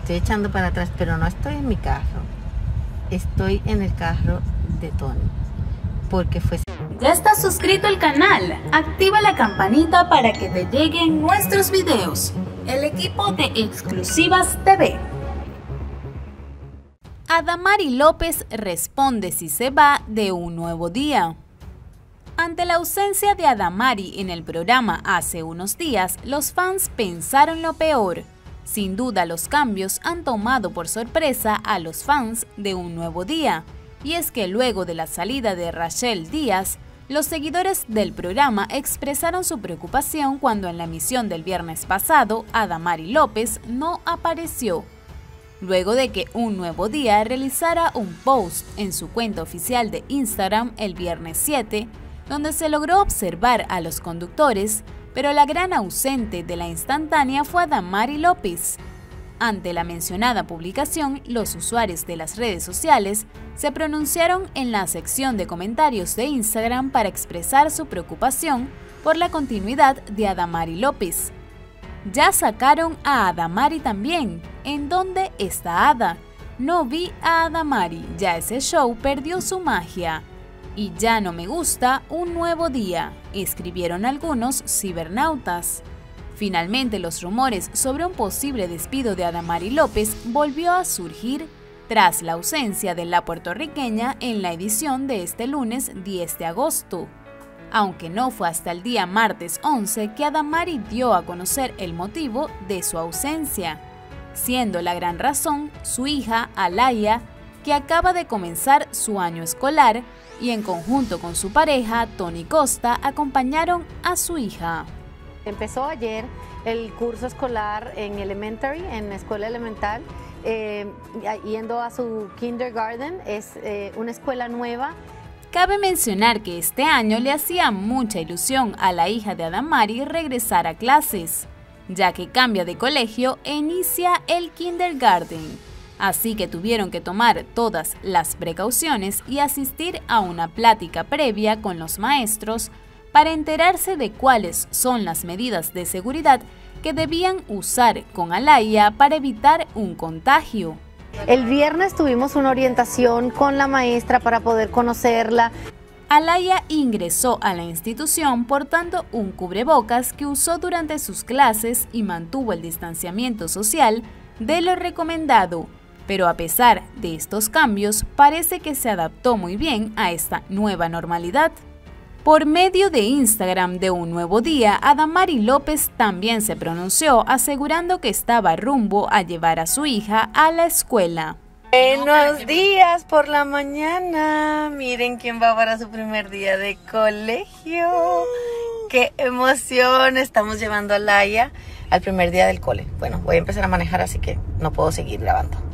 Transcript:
estoy echando para atrás, pero no estoy en mi carro. Estoy en el carro de Tony, porque fue... ¿Ya estás suscrito al canal? Activa la campanita para que te lleguen nuestros videos. El equipo de Exclusivas TV. Adamari López responde si se va de Un Nuevo Día. Ante la ausencia de Adamari en el programa hace unos días, los fans pensaron lo peor. Sin duda, los cambios han tomado por sorpresa a los fans de Un Nuevo Día. Y es que luego de la salida de Rachel Díaz, los seguidores del programa expresaron su preocupación cuando en la emisión del viernes pasado, Adamari López no apareció. Luego de que Un Nuevo Día realizara un post en su cuenta oficial de Instagram el viernes 7, donde se logró observar a los conductores, pero la gran ausente de la instantánea fue Adamari López. Ante la mencionada publicación, los usuarios de las redes sociales se pronunciaron en la sección de comentarios de Instagram para expresar su preocupación por la continuidad de Adamari López. Ya sacaron a Adamari también. ¿En dónde está Ada? No vi a Adamari, ya ese show perdió su magia. Y ya no me gusta Un Nuevo Día, escribieron algunos cibernautas. Finalmente, los rumores sobre un posible despido de Adamari López volvió a surgir tras la ausencia de la puertorriqueña en la edición de este lunes 10 de agosto. Aunque no fue hasta el día martes 11 que Adamari dio a conocer el motivo de su ausencia, siendo la gran razón su hija Alaya, que acaba de comenzar su año escolar y en conjunto con su pareja Tony Costa acompañaron a su hija. Empezó ayer el curso escolar en elementary, en la escuela elemental, yendo a su kindergarten. Es una escuela nueva. Cabe mencionar que este año le hacía mucha ilusión a la hija de Adamari regresar a clases, ya que cambia de colegio e inicia el kindergarten. Así que tuvieron que tomar todas las precauciones y asistir a una plática previa con los maestros para enterarse de cuáles son las medidas de seguridad que debían usar con Alaya para evitar un contagio. El viernes tuvimos una orientación con la maestra para poder conocerla. Alaya ingresó a la institución portando un cubrebocas que usó durante sus clases y mantuvo el distanciamiento social de lo recomendado. Pero a pesar de estos cambios, parece que se adaptó muy bien a esta nueva normalidad. Por medio de Instagram de Un Nuevo Día, Adamari López también se pronunció asegurando que estaba rumbo a llevar a su hija a la escuela. Buenos días por la mañana. Miren quién va para su primer día de colegio. ¡Qué emoción! Estamos llevando a Alaya al primer día del cole. Bueno, voy a empezar a manejar, así que no puedo seguir grabando.